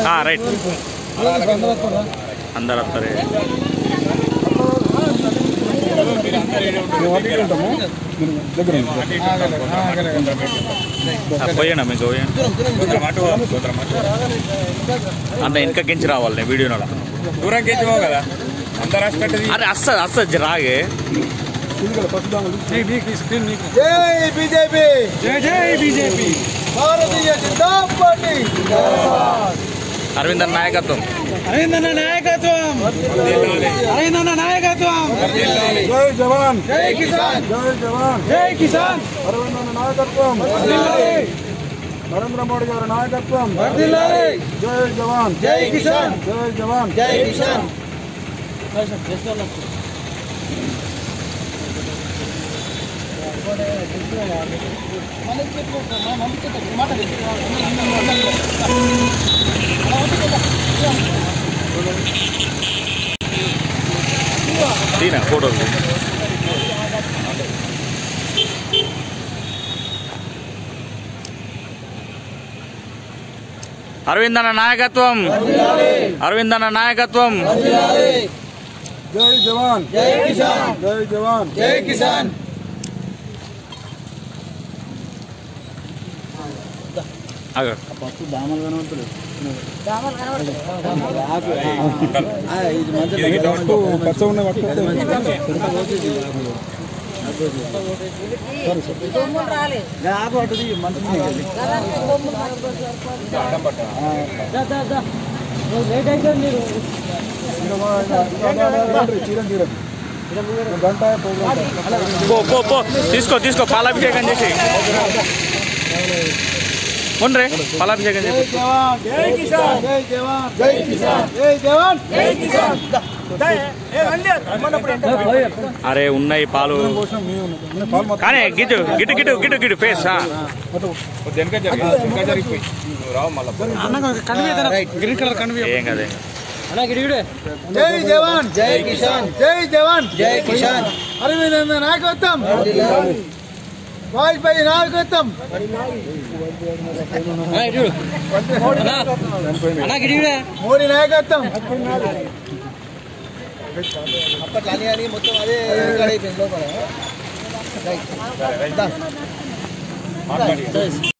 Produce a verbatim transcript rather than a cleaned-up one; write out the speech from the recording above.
right అందరు వస్తారు పోయానా మీకు అంటే వెనకకించి రావాలి వీడియో దూరంకించి పోవు కదా అరే వస్తుంది వస్తుంది రాగే జై బీజేపీ జై జై బీజేపీ భారతీయ జనతా పార్టీ అరవింద్ నాయకత్వం అరవిందన్న నాయకత్వం అరవిందన్న నాయకత్వం జై జవాన్ జై కిసాన్ జై జవాన్ జై కిసాన్ అరవిందన్న నాయకత్వం నరేంద్ర మోడీ గారి నాయకత్వం జై జవాన్ జై కిసాన్ జై జవాన్ జై కిసాన్ తీనా ఫోటో అరవిందన్న నాయకత్వం అరవిందన్న నాయకత్వం జై జవాన్ జై కిసాన్ జై జవాన్ జై కిసాన్ ఫస్ట్ దామలు కనబడుతుంది పచ్చ ఉన్న తీసుకో తీసుకో పాలాభిషేకం చేసి ఉండ్రే పాలాభిషేకం చేసి అరే ఉన్నాయి పాలు కానీ గిటు గిటు గిటు గిటు గిటు ఫేస్ ఏం కదే జై జవాన్ జై కిసాన్ జై జవాన్ జై కిసాన్ అరవింద్ నాయకత్వం వాజ్పేయి నాయకత్వం మోడీ నాయకత్వం అప్పట్లో మొత్తం అదే